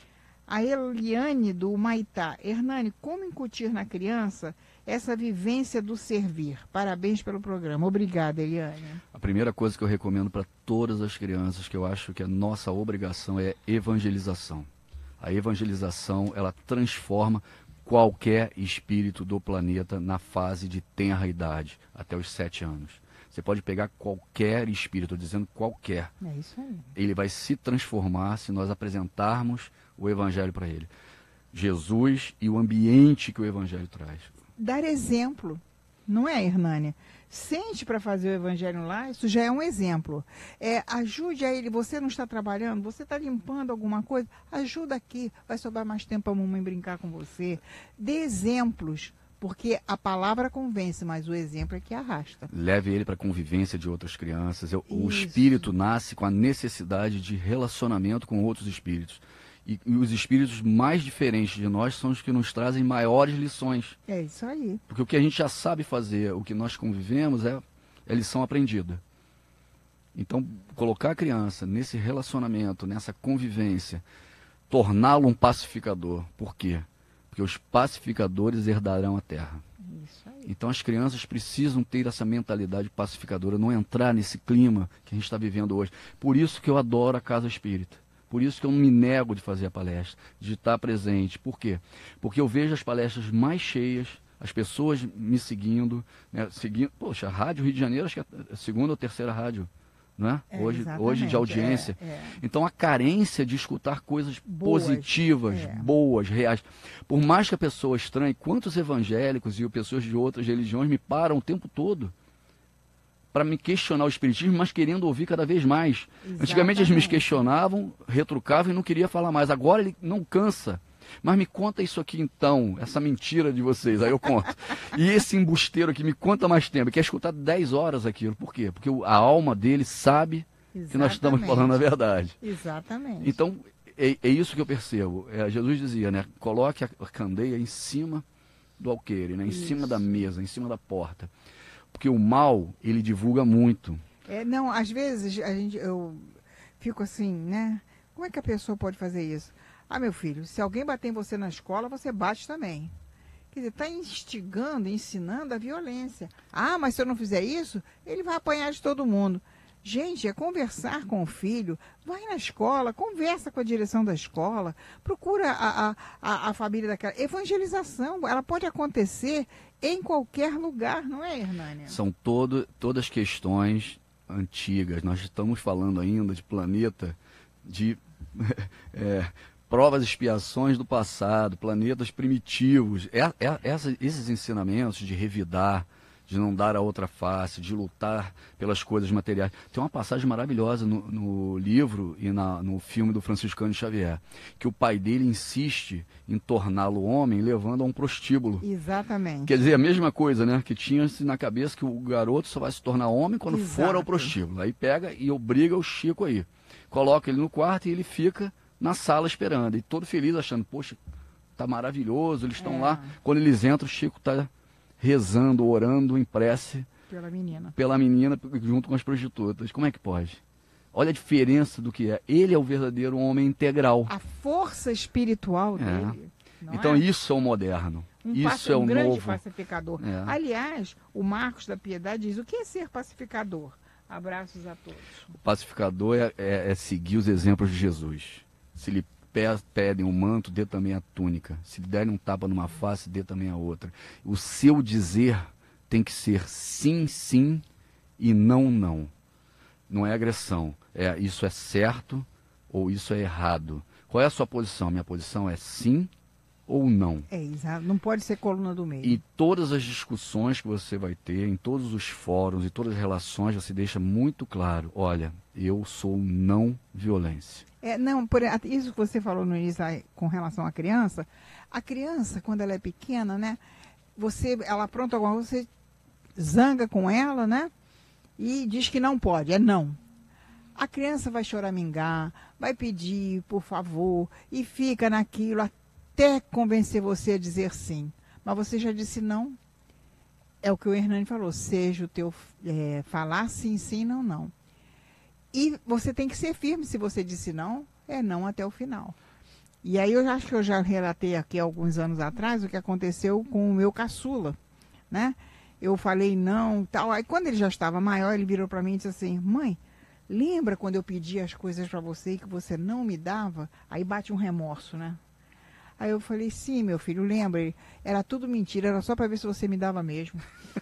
A Eliane do Humaitá: Hernani, como incutir na criança essa vivência do servir? Parabéns pelo programa. Obrigada, Eliane. A primeira coisa que eu recomendo para todas as crianças, que eu acho que a nossa obrigação, é evangelização. A evangelização, ela transforma qualquer espírito do planeta na fase de tenra idade, até os 7 anos. Você pode pegar qualquer espírito, dizendo qualquer. É isso aí. Ele vai se transformar se nós apresentarmos o Evangelho para ele. Jesus e o ambiente que o Evangelho traz. Dar exemplo, não é, Hernani? Sente para fazer o Evangelho lá, isso já é um exemplo. Ajude a ele. Você não está trabalhando, você está limpando alguma coisa, ajuda aqui, vai sobrar mais tempo para a mamãe brincar com você. Dê exemplos. Porque a palavra convence, mas o exemplo é que arrasta. Leve ele para a convivência de outras crianças. O espírito nasce com a necessidade de relacionamento com outros espíritos. E os espíritos mais diferentes de nós são os que nos trazem maiores lições. É isso aí. Porque o que a gente já sabe fazer, o que nós convivemos, é lição aprendida. Então, colocar a criança nesse relacionamento, nessa convivência, torná-lo um pacificador. Por quê? Porque os pacificadores herdarão a terra. Isso aí. Então as crianças precisam ter essa mentalidade pacificadora, não entrar nesse clima que a gente está vivendo hoje. Por isso que eu adoro a Casa Espírita. Por isso que eu não me nego de fazer a palestra, de estar presente. Por quê? Porque eu vejo as palestras mais cheias, as pessoas me seguindo, né? Poxa, a Rádio Rio de Janeiro, acho que é a segunda ou terceira rádio, não é? Hoje de audiência. Então a carência de escutar coisas positivas, boas, reais. Por mais que a pessoa estranhe, quantos evangélicos e pessoas de outras religiões me param o tempo todo para me questionar o espiritismo, mas querendo ouvir cada vez mais. Exatamente. Antigamente eles me questionavam, retrucavam e não queria falar mais. Agora ele não cansa. Mas me conta isso aqui então, essa mentira de vocês, aí eu conto. E esse embusteiro aqui me conta mais tempo, quer escutar 10 horas aquilo. Por quê? Porque a alma dele sabe que nós estamos falando a verdade. Exatamente. Então, é isso que eu percebo. Jesus dizia, né? Coloque a candeia em cima do alqueire, né? Em cima da mesa, em cima da porta. Porque o mal, ele divulga muito. Não, às vezes eu fico assim, né? Como é que a pessoa pode fazer isso? Ah, meu filho, se alguém bater em você na escola, você bate também. Quer dizer, está instigando, ensinando a violência. Ah, mas se eu não fizer isso, ele vai apanhar de todo mundo. Gente, é conversar com o filho, vai na escola, conversa com a direção da escola, procura a família daquela. Evangelização, ela pode acontecer em qualquer lugar, não é, Hernânia? São todas questões antigas. Nós estamos falando ainda de planeta, de provas e expiações do passado, planetas primitivos. Esses ensinamentos de revidar, de não dar a outra face, de lutar pelas coisas materiais. Tem uma passagem maravilhosa no livro e no filme do Franciscano Xavier, que o pai dele insiste em torná-lo homem levando a um prostíbulo. Exatamente. Quer dizer, a mesma coisa, né? Que tinha-se na cabeça que o garoto só vai se tornar homem quando for ao prostíbulo. Aí pega e obriga o Chico aí. Coloca ele no quarto e ele fica na sala esperando. E todo feliz achando, poxa, tá maravilhoso, eles estão lá. Quando eles entram, o Chico tá rezando, orando em prece pela menina junto com as prostitutas. Como é que pode? Olha a diferença do que é. Ele é o verdadeiro homem integral. A força espiritual dele. Então isso é o moderno. Isso é o grande novo. Pacificador. Aliás, o Marcos da Piedade diz, o que é ser pacificador? Abraços a todos. O pacificador é seguir os exemplos de Jesus. Se lhe pedem um manto, dê também a túnica. Se lhe derem um tapa numa face, dê também a outra. O seu dizer tem que ser sim, sim e não, não. Não é agressão. Isso é certo ou isso é errado. Qual é a sua posição? Minha posição é sim ou não. Exato. Não pode ser coluna do meio. E todas as discussões que você vai ter, em todos os fóruns e todas as relações, você deixa muito claro, olha, eu sou não violência. Isso que você falou no início com relação à criança, a criança, quando ela é pequena, né, ela apronta alguma coisa, você zanga com ela, né, e diz que não pode, não. A criança vai choramingar, vai pedir, por favor, e fica naquilo até convencer você a dizer sim. Mas você já disse não. É o que o Hernani falou, seja o teu falar sim, sim, não, não. E você tem que ser firme. Se você disse não, é não até o final. E aí eu acho que eu já relatei aqui alguns anos atrás o que aconteceu com o meu caçula, né? Eu falei não, tal. Aí quando ele já estava maior, ele virou para mim e disse assim, mãe, lembra quando eu pedi as coisas para você e que você não me dava? Aí bate um remorso, né? Aí eu falei, sim, meu filho, lembra? Era tudo mentira, era só para ver se você me dava mesmo.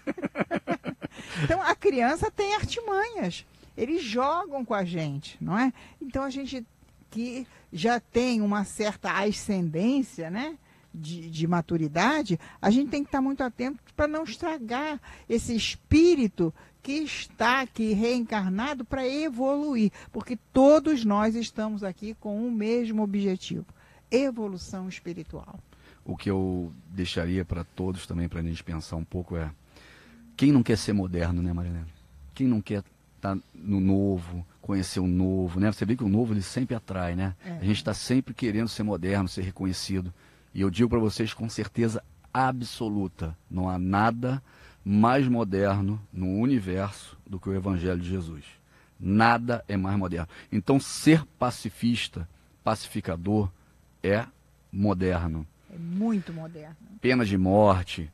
Então a criança tem artimanhas. Eles jogam com a gente, não é? Então a gente que já tem uma certa ascendência, né, de maturidade, a gente tem que estar muito atento para não estragar esse espírito que está aqui reencarnado para evoluir, porque todos nós estamos aqui com o mesmo objetivo, evolução espiritual. O que eu deixaria para todos também, para a gente pensar um pouco quem não quer ser moderno, né, Marilena? Quem não quer estar no novo, conhecer o novo, né? Você vê que o novo ele sempre atrai, né? A gente está sempre querendo ser moderno, ser reconhecido. E eu digo para vocês com certeza absoluta, não há nada mais moderno no universo do que o Evangelho de Jesus. Nada é mais moderno. Então ser pacifista, pacificador, é moderno. É muito moderno. Pena de morte,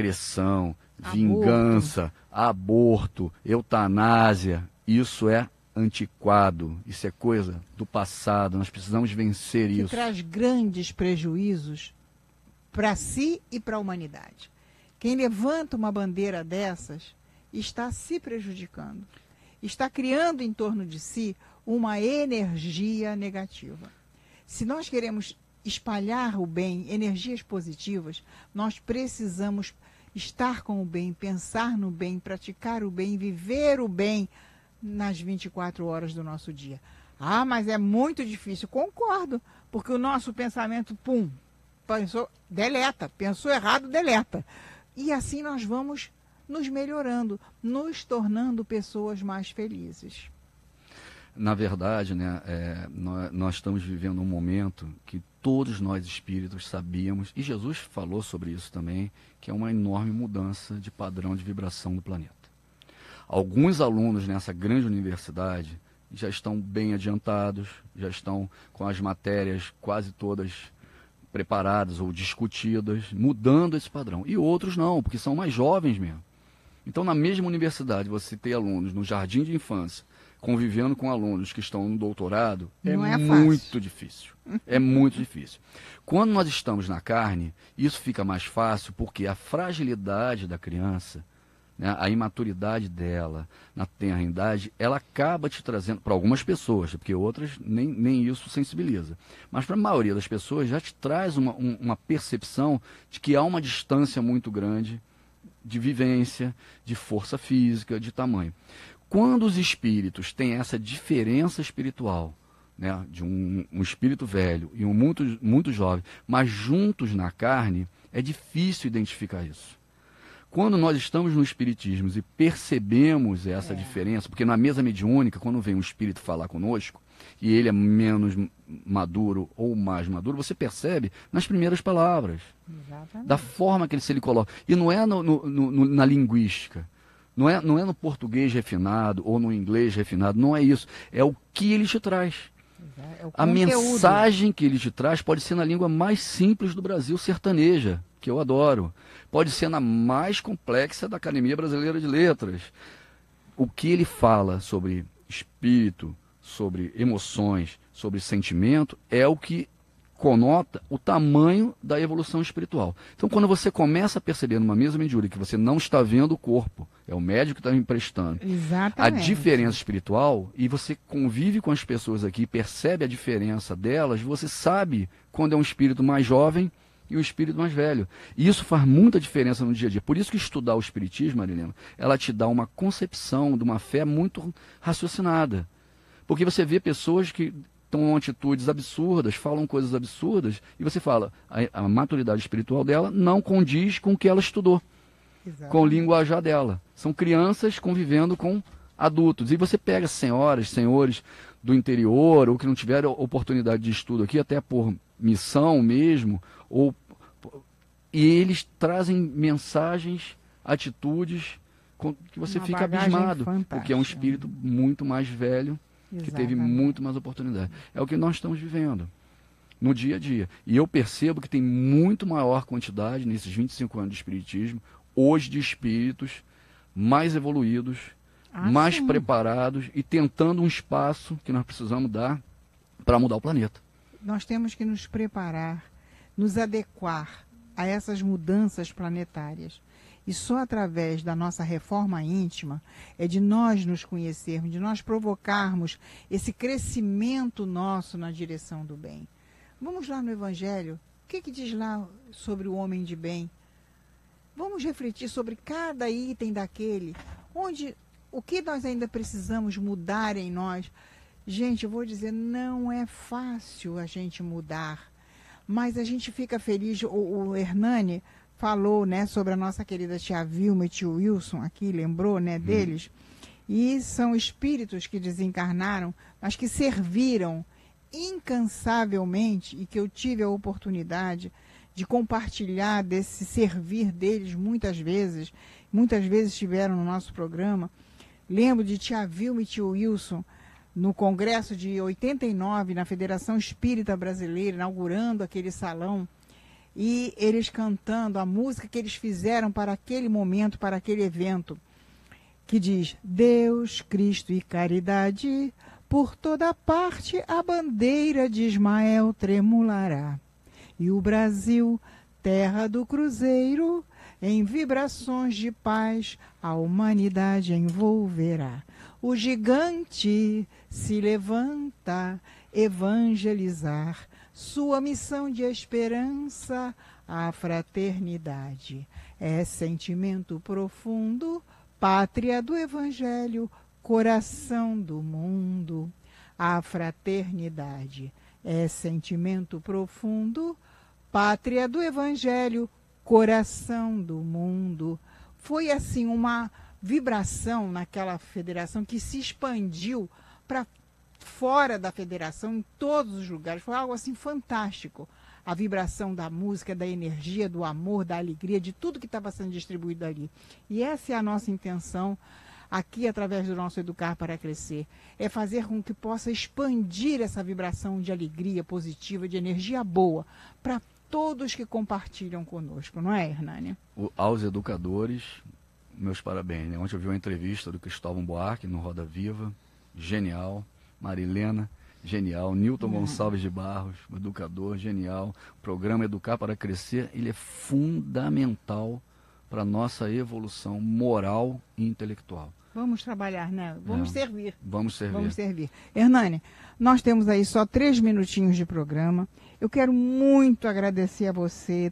agressão, vingança, aborto, eutanásia, isso é antiquado, isso é coisa do passado, nós precisamos vencer Que isso. traz grandes prejuízos para si e para a humanidade. Quem levanta uma bandeira dessas está se prejudicando, está criando em torno de si uma energia negativa. Se nós queremos espalhar o bem, energias positivas, nós precisamos estar com o bem, pensar no bem, praticar o bem, viver o bem nas 24 horas do nosso dia. Ah, mas é muito difícil. Concordo, porque o nosso pensamento, pensou, deleta, pensou errado, deleta. E assim nós vamos nos melhorando, nos tornando pessoas mais felizes. Na verdade, né, nós estamos vivendo um momento que todos nós espíritos sabíamos, e Jesus falou sobre isso também, que é uma enorme mudança de padrão de vibração do planeta. Alguns alunos nessa grande universidade já estão bem adiantados, já estão com as matérias quase todas preparadas ou discutidas, mudando esse padrão. E outros não, porque são mais jovens mesmo. Então, na mesma universidade, você ter alunos no jardim de infância, convivendo com alunos que estão no doutorado, é muito difícil. É muito difícil. Quando nós estamos na carne, isso fica mais fácil porque a fragilidade da criança, né, a imaturidade dela na tenridade, ela acaba te trazendo, para algumas pessoas, porque outras nem isso sensibiliza, mas para a maioria das pessoas já te traz uma percepção de que há uma distância muito grande de vivência, de força física, de tamanho. Quando os espíritos têm essa diferença espiritual, né, de um espírito velho e um muito jovem, mas juntos na carne, é difícil identificar isso. Quando nós estamos no espiritismo e percebemos essa diferença, porque na mesa mediúnica, quando vem um espírito falar conosco, e ele é menos maduro ou mais maduro, você percebe nas primeiras palavras, da forma que ele se coloca. E não é na linguística. Não é no português refinado ou no inglês refinado, não é isso. É o que ele te traz. A mensagem que ele te traz pode ser na língua mais simples do Brasil, sertaneja, que eu adoro. Pode ser na mais complexa da Academia Brasileira de Letras. O que ele fala sobre espírito, sobre emoções, sobre sentimento, é o que conota o tamanho da evolução espiritual. Então, quando você começa a perceber numa mesa mediúnica que você não está vendo o corpo, é o médico que está emprestando, a diferença espiritual, e você convive com as pessoas aqui, percebe a diferença delas, você sabe quando é um espírito mais jovem e um espírito mais velho. E isso faz muita diferença no dia a dia. Por isso que estudar o espiritismo, Marilena, ela te dá uma concepção de uma fé muito raciocinada. Porque você vê pessoas que tomam atitudes absurdas, falam coisas absurdas, e você fala, a maturidade espiritual dela não condiz com o que ela estudou, com o linguajar dela. São crianças convivendo com adultos. E você pega senhoras, senhores do interior, ou que não tiveram oportunidade de estudo aqui, até por missão mesmo, e eles trazem mensagens, atitudes, que você fica abismado, porque é um espírito muito mais velho, que teve muito mais oportunidade. É o que nós estamos vivendo no dia a dia. E eu percebo que tem muito maior quantidade, nesses 25 anos de espiritismo, hoje de espíritos mais evoluídos, mais preparados e tentando um espaço que nós precisamos dar para mudar o planeta. Nós temos que nos preparar, nos adequar a essas mudanças planetárias. E só através da nossa reforma íntima é de nós nos conhecermos, de nós provocarmos esse crescimento nosso na direção do bem. Vamos lá no Evangelho. O que diz lá sobre o homem de bem? Vamos refletir sobre cada item daquele, o que nós ainda precisamos mudar em nós. Gente, eu vou dizer, não é fácil a gente mudar, mas a gente fica feliz. O Hernani falou, né, sobre a nossa querida tia Vilma e tio Wilson aqui, lembrou, né, deles. E são espíritos que desencarnaram, mas que serviram incansavelmente, e que eu tive a oportunidade de compartilhar desse servir deles muitas vezes estiveram no nosso programa. Lembro de tia Vilma e tio Wilson no Congresso de 89, na Federação Espírita Brasileira, inaugurando aquele salão, e eles cantando a música que eles fizeram para aquele momento, para aquele evento. que diz: Deus, Cristo e caridade, por toda parte a bandeira de Ismael tremulará. E o Brasil, terra do cruzeiro, em vibrações de paz a humanidade envolverá. O gigante se levanta, evangelizar, sua missão de esperança, a fraternidade. É sentimento profundo, pátria do evangelho, coração do mundo. A fraternidade é sentimento profundo, pátria do evangelho, coração do mundo. Foi assim uma vibração naquela federação que se expandiu para fora da federação, em todos os lugares. Foi algo assim fantástico. A vibração da música, da energia, do amor, da alegria, de tudo que estava sendo distribuído ali. E essa é a nossa intenção aqui, através do nosso Educar para Crescer. É fazer com que possa expandir essa vibração de alegria positiva, de energia boa, para todos que compartilham conosco, não é, Hernani? Aos educadores, meus parabéns. Né? Ontem eu vi uma entrevista do Cristóvão Buarque no Roda Viva, genial. Marilena, genial. Newton Gonçalves de Barros, educador, genial. O programa Educar para Crescer, ele é fundamental para a nossa evolução moral e intelectual. Vamos trabalhar, né? Vamos servir. Vamos servir. Vamos servir. Hernani, nós temos aí só 3 minutinhos de programa. Eu quero muito agradecer a você,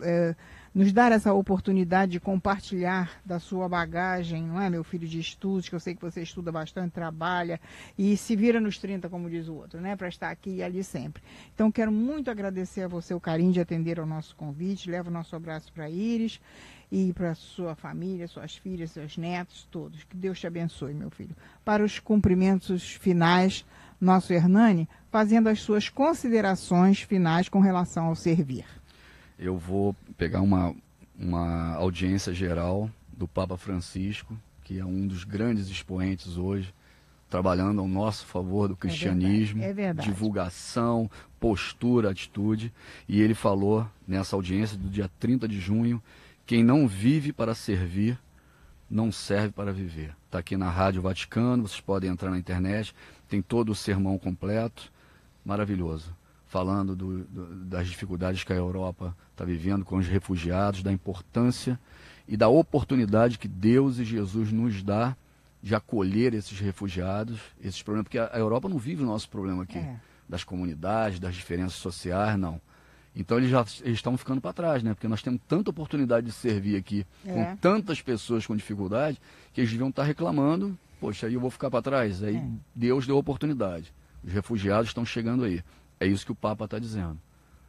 nos dar essa oportunidade de compartilhar da sua bagagem, não é, meu filho, de estudos, que eu sei que você estuda bastante, trabalha e se vira nos 30, como diz o outro, né, para estar aqui e ali sempre. Então, quero muito agradecer a você o carinho de atender ao nosso convite. Levo o nosso abraço para Iris e para sua família, suas filhas, seus netos, todos. Que Deus te abençoe, meu filho. Para os cumprimentos finais, nosso Hernani, fazendo as suas considerações finais com relação ao servir. Eu vou pegar uma audiência geral do Papa Francisco, que é um dos grandes expoentes hoje, trabalhando ao nosso favor do cristianismo, divulgação, postura, atitude. E ele falou nessa audiência do dia 30 de junho, quem não vive para servir, não serve para viver. Está aqui na Rádio Vaticano, vocês podem entrar na internet, tem todo o sermão completo, maravilhoso. Falando das dificuldades que a Europa está vivendo com os refugiados, da importância e da oportunidade que Deus e Jesus nos dá de acolher esses refugiados, esses problemas, porque a Europa não vive o nosso problema aqui, das comunidades, das diferenças sociais, não. Então eles estão ficando para trás, né? Porque nós temos tanta oportunidade de servir aqui, com tantas pessoas com dificuldade, que eles deviam estar reclamando, poxa, aí eu vou ficar para trás. Aí Deus deu oportunidade. Os refugiados estão chegando aí. É isso que o Papa está dizendo.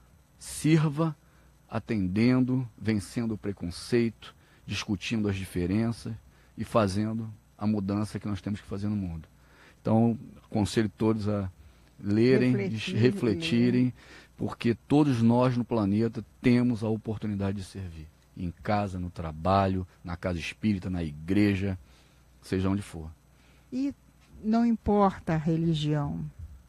Sirva atendendo, vencendo o preconceito, discutindo as diferenças e fazendo a mudança que nós temos que fazer no mundo. Então, aconselho todos a lerem, refletirem, porque todos nós no planeta temos a oportunidade de servir. Em casa, no trabalho, na casa espírita, na igreja, seja onde for. E não importa a religião.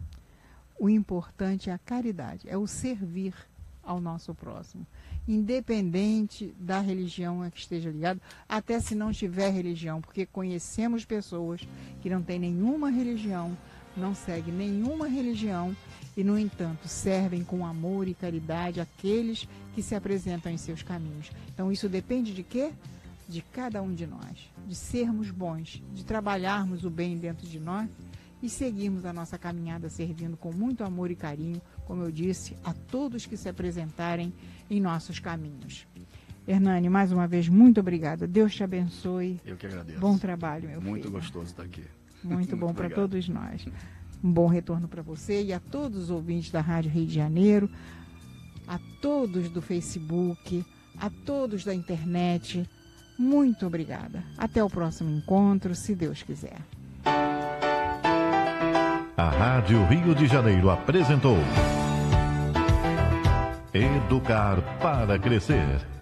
O importante é a caridade, é o servir ao nosso próximo, independente da religião a que esteja ligado, até se não tiver religião, porque conhecemos pessoas que não têm nenhuma religião, não seguem nenhuma religião e, no entanto, servem com amor e caridade aqueles que se apresentam em seus caminhos. Então, isso depende de quê? De cada um de nós, de sermos bons, de trabalharmos o bem dentro de nós e seguirmos a nossa caminhada servindo com muito amor e carinho, como eu disse, a todos que se apresentarem em nossos caminhos. Hernani, mais uma vez, muito obrigada. Deus te abençoe. Eu que agradeço. Bom trabalho, meu filho. Muito gostoso estar aqui. Muito bom para todos nós. Um bom retorno para você e a todos os ouvintes da Rádio Rio de Janeiro, a todos do Facebook, a todos da internet. Muito obrigada. Até o próximo encontro, se Deus quiser. A Rádio Rio de Janeiro apresentou Educar para Crescer.